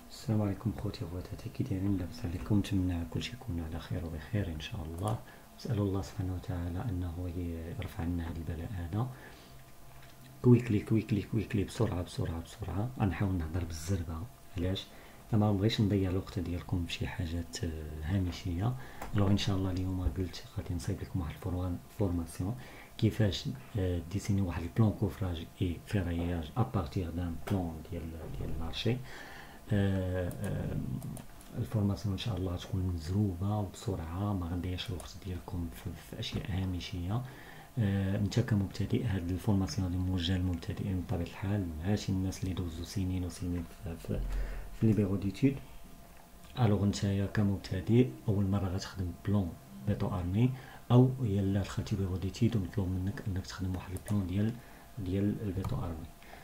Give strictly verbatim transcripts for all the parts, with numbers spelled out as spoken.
السلام عليكم خوتي وخواتاتي، كي دايرين؟ لاباس عليكم؟ نتمنى كلشي يكون على خير وبخير ان شاء الله. نسال الله سبحانه وتعالى انه يرفع عنا هذا البلاء هذا. كويكلي كويكلي كويكلي بسرعه بسرعه بسرعه. غنحاول نهضر بالزربه، علاش؟ ما بغيتش نضيع الوقت ديالكم بشي حاجات هامشيه. لو ان شاء الله اليوم قلت غادي نصايب لكم واحد الفورماسيون كيفاش ديسيني واحد البلان كوفراج اي فيرياج ابارتيغ دان بلان ديال ديال المارشي. آه آه الفورماسيون ان شاء الله تكون مزروبه وبسرعه، ما غنضيعش الوقت ديالكم في, في اشياء هامشيه. آه انت كمبتدئ، هاد الفورماسيون اللي موجهه للمبتدئين بطبيعه الحال، ماشي الناس اللي دوزو سنين وسنين في, في, في لي بيرو ديتود. الوغ نتايا كمبتدئ اول مره غتخدم بلون بيتو ارمي، او يلا دخلتي بيرو ديتود ومطلوب منك انك تخدم واحد البلون ديال ديال البيتو ارمي.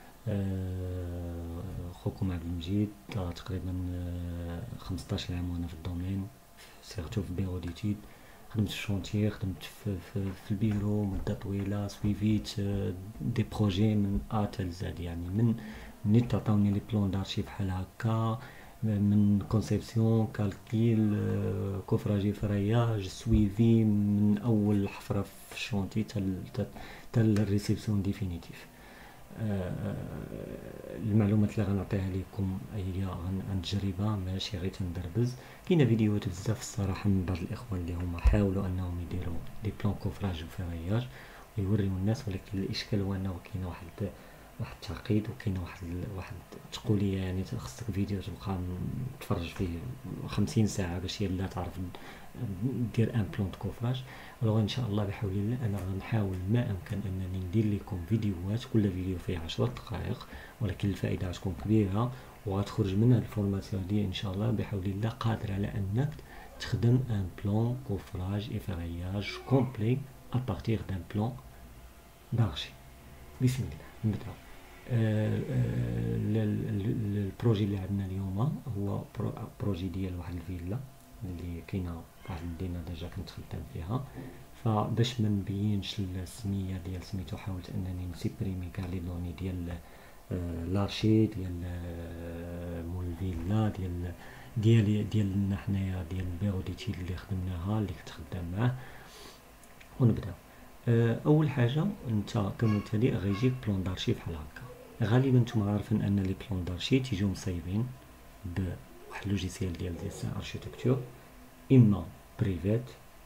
آه خوكم عبد المجيد تقريبا آه خمسطاش عام وانا في الدومين، سيرتو في بيرو ديتود. خدمت في شونتيي، خدمت في, في, في البيرو مده طويله، سويفيت آه دي بروجي من ا تال زاد، يعني من من تعطوني لي بلون دارشي بحال هكا، من كونسيبسيون كالكيل آه كوفراجي فرياج سويفي من اول حفره في الشونتي تال تال الريسيبسيون ديفينيتيف. آه المعلومات اللي غنعطيها لكم هي عن تجربه، ماشي غير تندربز. كاينه فيديوهات بزاف الصراحه من بعض الاخوان اللي هما حاولوا انهم يديروا دي بلان كوفراج وفرياج ويوريو الناس، ولكن الاشكال هو انه كاين واحد واحد التعقيد وكاين واحد واحد التقوليه، يعني خصك فيديو تبقى تفرج فيه خمسين ساعه باش يلا تعرف دير ان بلان كوفراج. الوغ ان شاء الله بحول الله انا غنحاول ما امكن انني ندير لكم فيديوهات، كل فيديو فيه عشر دقائق، ولكن الفائده غتكون كبيره وغتخرج منها الفورماسيون دي ان شاء الله بحول الله قادر على انك تخدم ان بلان كوفراج اي فرياج كومبلي ابارتيغ دان بلان دارشي. بسم الله نبداو. آه آه البروجي اللي عندنا اليوم هو بروجي ديال واحد الفيلا اللي كاينه واحد المدينه ديجا كنت خدام فيها، فباش ما نبينش السميه ديال سميتو حاولت انني نسيبريمي كاع لي دوني ديال آه لارشي ديال آه مول الفيلا ديال ديال ديالنا حنايا ديال البيرو ديتيل اللي خدمناها اللي كنت خدام معاه. ونبداو. آه اول حاجه انت كمبتدئ غيجيك بلون دارشي بحال هكا. غالبا نتوما عارفين ان لي بلون دارشي تيجيو مصايبين بواحد لوجيسيال ديال ديسان اركيتكتور، اما بريفات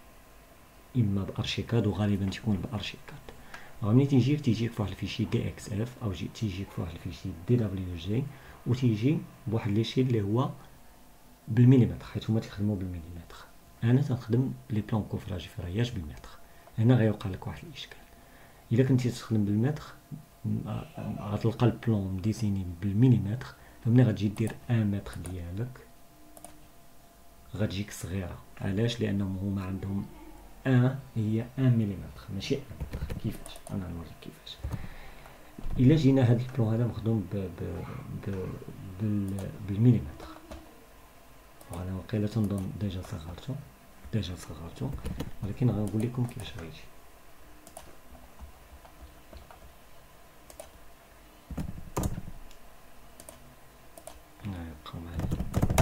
اما بارشيكاد، وغالبا تيكون بارشيكاد. ملي تيجيك تيجيك فواحد الفيشي دي اكس اف او جي تيجيك فواحد الفيشي دي دبليو جي، وتيجي بواحد ليشيل اللي هو بالمليمتر، حيت هما تيخدموا بالمليمتر. انا تنخدم لي بلون كوفراج فرياج بالمتر. هنا غيوقع لك واحد الاشكال، الا كنتي تخدم بالمتر غتلقى البلون مديسيني بالمليمتر، فملي غتجي دير ان متر ديالك غتجيك صغيره. علاش؟ لانهم هما عندهم ان هي ان مليمتر ماشي ان متر. كيفاش؟ انا نوريك كيفاش. الا جينا هاد البلون هذا مخدوم ب ب ب بال بالمليمتر، وانا وقيله تنظن ديجا صغرته ديجا صغرته ولكن غنقول لكم كيفاش غيجي. يبقاو معايا.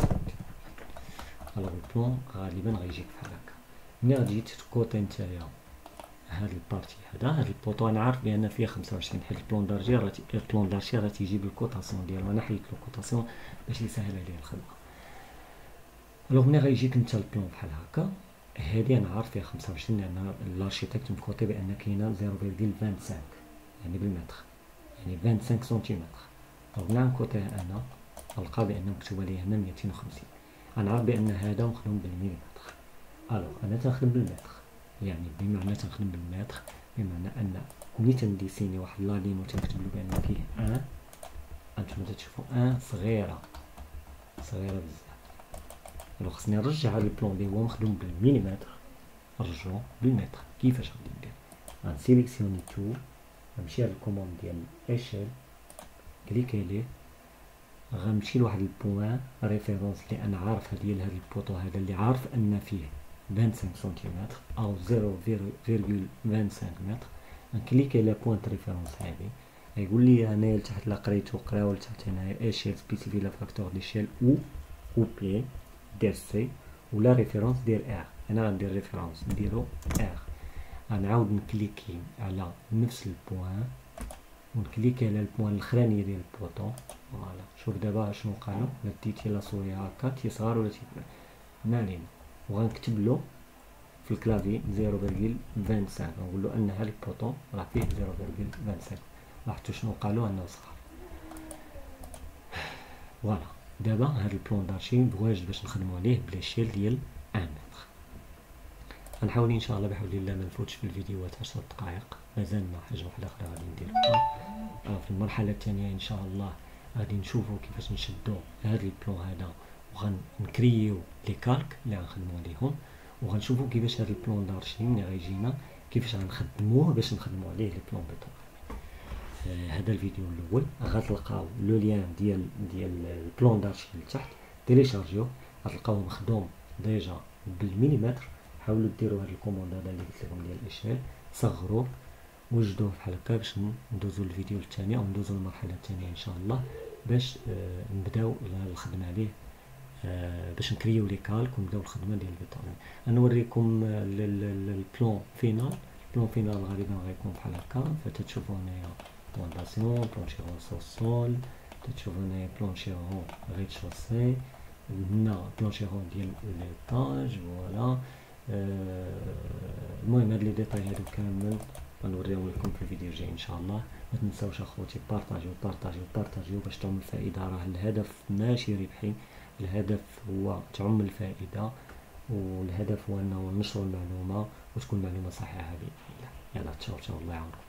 الوغ البلون غالبا غيجيك بحال هكا. ملي غتجي تكوطي نتايا هاد البارتي هذا هاد البوطو، انا عارف بان فيه خمسة وعشرين حيت البلون دارجي راه البلون دارجي راه تيجي بالكوطاسيون ديالو، انا حيدت له الكوطاسيون باش يسهل عليا الخدمه. الوغ ملي غيجيك نتا البلون بحال هكا، هادي انا عارف فيها خمسة وعشرين لان الارشيتكت مكوطي بان كاينه صفر فاصلة خمسة وعشرين يعني بالمتر، يعني خمسة وعشرين سنتيمتر. الوغ ملي نكوطيه انا غنلقى بان مكتوبه لي هنا ميتين وخمسين. انا عارف بان هذا مخدوم بالمليمتر. الوغ انا تنخدم بالمتر، يعني بمعنى تنخدم بالمتر بمعنى ان ملي تنديسيني واحد لالين وتنكتب له بان فيه ان، انتما تشوفوا ان صغيره صغيره بزاف. الوغ خصني نرجع هاد البلون اللي هو مخدوم بالمليمتر نرجعو بالمتر. كيفاش غادي ندير؟ غنسيليكسيوني تو، غنمشي على الكوموند ديال ايشيل، كليكي ليه، غنمشي لواحد البوان ريفيرونس اللي انا عارفها ديال هاد البوطو هذا اللي عارف ان فيه خمسة وعشرين سنتيمتر او صفر فاصلة خمسة وعشرين متر. نكليكي لا بوينت ريفيرونس هذه، غيقول لي هنايا لتحت لا قريتو قراو لتحت هنايا ايشيل سبيسيفي لا فاكتور ديشيل او او بي دير سي ولا ريفيرونس دير ار. انا غندير ريفيرونس نديرو ار. غنعاود نكليكي على نفس البوان ونكليكي على البوان الاخراني ديال البوطون. فوالا شوف دابا شنو قالو لا ديتي لا سوري هكا تيصغر ولا تيكبر ما علينا. وغنكتب له في الكلافي زيرو فاصلة خمسة وعشرين نقول له ان هاد البوطون راه فيه زيرو فاصلة خمسة وعشرين. لاحظتوا شنو قالوا انه صغار. فوالا دابا هاد البلون دارشي واجد باش نخدمو عليه بليشيل ديال واحد متر. غنحاول ان شاء الله بحول الله ما نفوتش في الفيديوهات عشر دقائق، مازالنا حاجه واحده اخرى غادي نديروها. آه في المرحله الثانيه ان شاء الله غادي نشوفوا كيفاش نشدو هاد البلون هذا وغنكريو لي كالك اللي غنخدمو عليهم، وغنشوفوا كيفاش هاد البلون دارشي ملي غيجينا كيفاش غنخدموه باش نخدمو عليه لي بلون بيطون. هذا الفيديو الاول غتلقاو لو لين ديال ديال البلون دارشي لتحت تيليشارجيو، غتلقاوه مخدوم ديجا بالمليمتر. حاولوا ديروا هاد الكوموند هذا اللي قلت لكم ديال الاشعال، صغروه وجدوه بحال هكا باش ندوزو للفيديو الثاني او ندوزو للمرحله الثانيه ان شاء الله باش آه نبداو الخدمه عليه، آه باش نكريو لي كالك ونبداو الخدمه ديال البيطون. نوريكم آه البلون فينال. البلون فينال غالبا غيكون بحال هكا، فتتشوفوا هنايا فونداسيون بلونشيرون سو سول، تتشوفوا هنايا بلونشيرون ريد شوسي، هنا بلونشيرون ديال ليطاج. فوالا آه المهم هاد لي ديتاي هادو كامل غنوريهم لكم في الفيديو الجاي ان شاء الله. ما تنساوش اخوتي بارطاجيو بارطاجيو بارطاجيو باش تعم الفائده. راه الهدف ماشي ربحي، الهدف هو تعم الفائده، والهدف هو انه نشروا المعلومه وتكون معلومه صحيحه باذن الله. يلا تشاو تشاو الله يعاونكم.